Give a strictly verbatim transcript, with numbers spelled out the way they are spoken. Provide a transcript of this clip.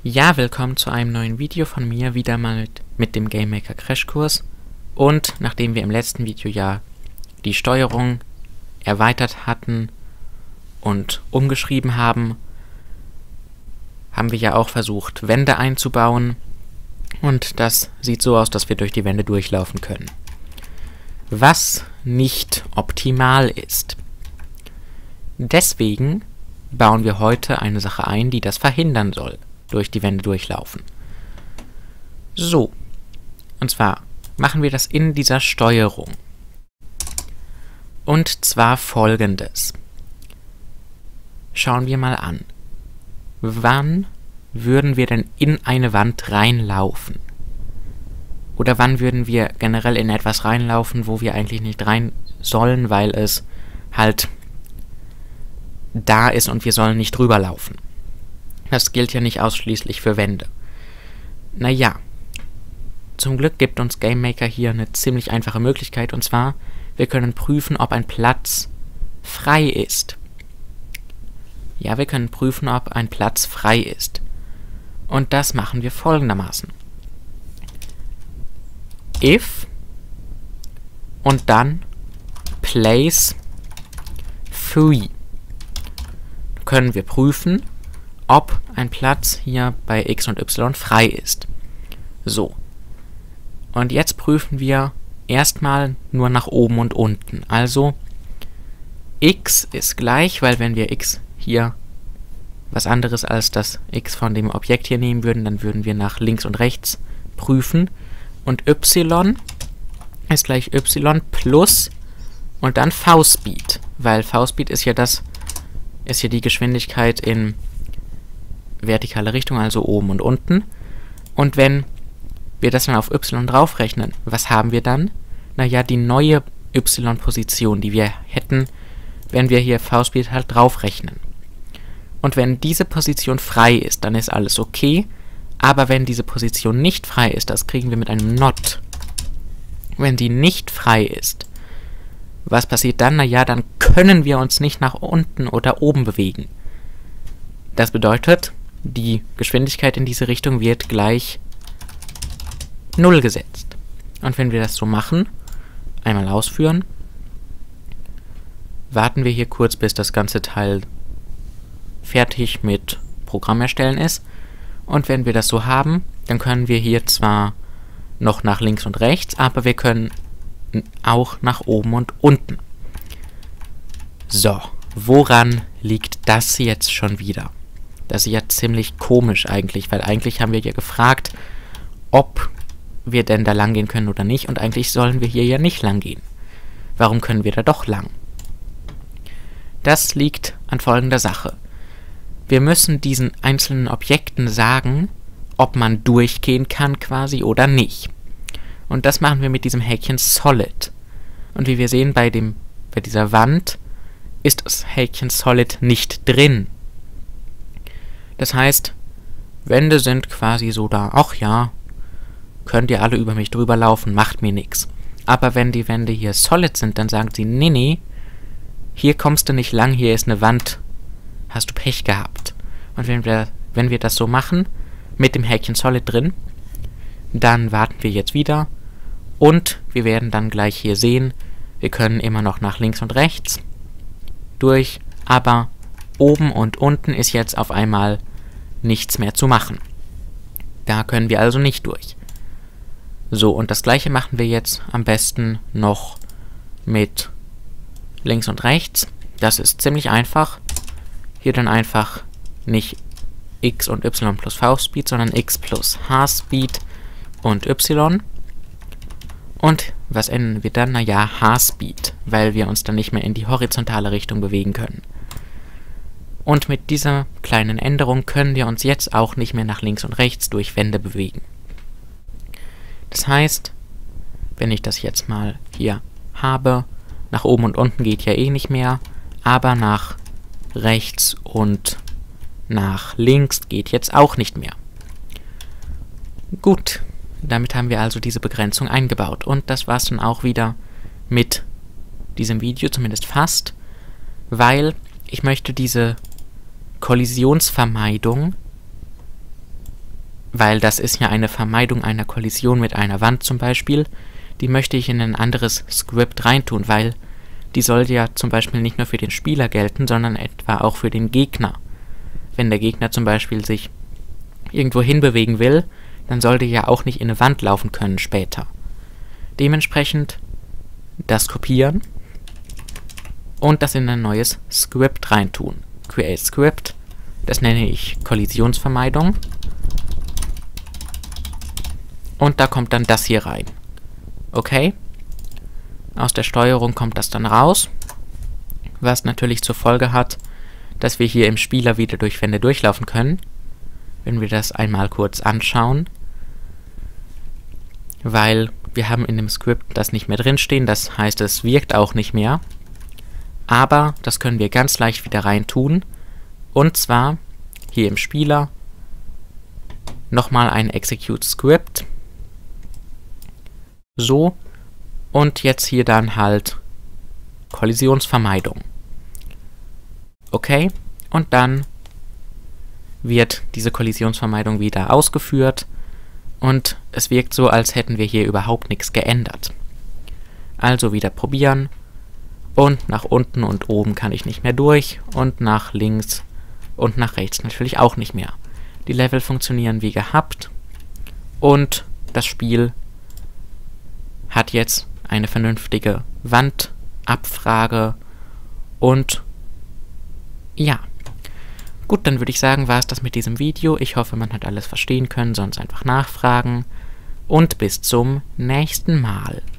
Ja, willkommen zu einem neuen Video von mir, wieder mal mit, mit dem GameMaker Crashkurs. Und nachdem wir im letzten Video ja die Steuerung erweitert hatten und umgeschrieben haben, haben wir ja auch versucht, Wände einzubauen. Und das sieht so aus, dass wir durch die Wände durchlaufen können. Was nicht optimal ist. Deswegen bauen wir heute eine Sache ein, die das verhindern soll. Durch die Wände durchlaufen. So. Und zwar machen wir das in dieser Steuerung. Und zwar folgendes. Schauen wir mal an. Wann würden wir denn in eine Wand reinlaufen? Oder wann würden wir generell in etwas reinlaufen, wo wir eigentlich nicht rein sollen, weil es halt da ist und wir sollen nicht drüber laufen? Das gilt ja nicht ausschließlich für Wände. Naja, zum Glück gibt uns GameMaker hier eine ziemlich einfache Möglichkeit, und zwar, wir können prüfen, ob ein Platz frei ist. Ja, wir können prüfen, ob ein Platz frei ist. Und das machen wir folgendermaßen. If und dann place free. Können wir prüfen, ob ein Platz hier bei x und y frei ist. So. Und jetzt prüfen wir erstmal nur nach oben und unten. Also x ist gleich, weil wenn wir x hier was anderes als das x von dem Objekt hier nehmen würden, dann würden wir nach links und rechts prüfen. Und y ist gleich y plus und dann v-Speed, weil v-Speed ist ja das, ist ja die Geschwindigkeit in vertikale Richtung, also oben und unten. Und wenn wir das dann auf y draufrechnen, was haben wir dann? Naja, die neue y-Position, die wir hätten, wenn wir hier v-Speed halt draufrechnen. Und wenn diese Position frei ist, dann ist alles okay. Aber wenn diese Position nicht frei ist, das kriegen wir mit einem Not. Wenn die nicht frei ist, was passiert dann? Naja, dann können wir uns nicht nach unten oder oben bewegen. Das bedeutet, die Geschwindigkeit in diese Richtung wird gleich null gesetzt. Und wenn wir das so machen, einmal ausführen, warten wir hier kurz, bis das ganze Teil fertig mit Programm erstellen ist. Und wenn wir das so haben, dann können wir hier zwar noch nach links und rechts, aber wir können auch nach oben und unten. So, woran liegt das jetzt schon wieder? Das ist ja ziemlich komisch eigentlich, weil eigentlich haben wir ja gefragt, ob wir denn da lang gehen können oder nicht, und eigentlich sollen wir hier ja nicht lang gehen. Warum können wir da doch lang? Das liegt an folgender Sache. Wir müssen diesen einzelnen Objekten sagen, ob man durchgehen kann quasi oder nicht. Und das machen wir mit diesem Häkchen Solid. Und wie wir sehen, bei, dem, bei dieser Wand ist das Häkchen Solid nicht drin. Das heißt, Wände sind quasi so da, ach ja, könnt ihr alle über mich drüber laufen, macht mir nichts. Aber wenn die Wände hier solid sind, dann sagen sie, nee, nee, hier kommst du nicht lang, hier ist eine Wand, hast du Pech gehabt. Und wenn wir, wenn wir das so machen, mit dem Häkchen solid drin, dann warten wir jetzt wieder und wir werden dann gleich hier sehen, wir können immer noch nach links und rechts durch, aber oben und unten ist jetzt auf einmal nichts mehr zu machen. Da können wir also nicht durch. So, und das gleiche machen wir jetzt am besten noch mit links und rechts. Das ist ziemlich einfach. Hier dann einfach nicht x und y plus v-Speed, sondern x plus h-Speed und y. Und was ändern wir dann? Naja, h-Speed, weil wir uns dann nicht mehr in die horizontale Richtung bewegen können. Und mit dieser kleinen Änderung können wir uns jetzt auch nicht mehr nach links und rechts durch Wände bewegen. Das heißt, wenn ich das jetzt mal hier habe, nach oben und unten geht ja eh nicht mehr, aber nach rechts und nach links geht jetzt auch nicht mehr. Gut, damit haben wir also diese Begrenzung eingebaut. Und das war es dann auch wieder mit diesem Video, zumindest fast, weil ich möchte diese Kollisionsvermeidung weil das ist ja eine Vermeidung einer Kollision mit einer Wand zum Beispiel. Die möchte ich in ein anderes Script reintun, weil die soll ja zum Beispiel nicht nur für den Spieler gelten, sondern etwa auch für den Gegner. Wenn der Gegner zum Beispiel sich irgendwo hinbewegen will, dann sollte er ja auch nicht in eine Wand laufen können später. Dementsprechend das kopieren und das in ein neues Script reintun. Create Script, das nenne ich Kollisionsvermeidung. Und da kommt dann das hier rein. Okay? Aus der Steuerung kommt das dann raus, was natürlich zur Folge hat, dass wir hier im Spieler wieder durch Wände durchlaufen können. Wenn wir das einmal kurz anschauen. Weil wir haben in dem Skript das nicht mehr drinstehen, das heißt, es wirkt auch nicht mehr. Aber das können wir ganz leicht wieder rein tun. Und zwar hier im Spieler nochmal ein Execute Script. So. Und jetzt hier dann halt Kollisionsvermeidung. Okay. Und dann wird diese Kollisionsvermeidung wieder ausgeführt. Und es wirkt so, als hätten wir hier überhaupt nichts geändert. Also wieder probieren. Und nach unten und oben kann ich nicht mehr durch. Und nach links und nach rechts natürlich auch nicht mehr. Die Level funktionieren wie gehabt. Und das Spiel hat jetzt eine vernünftige Wandabfrage. Und ja. Gut, dann würde ich sagen, war es das mit diesem Video. Ich hoffe, man hat alles verstehen können, sonst einfach nachfragen. Und bis zum nächsten Mal.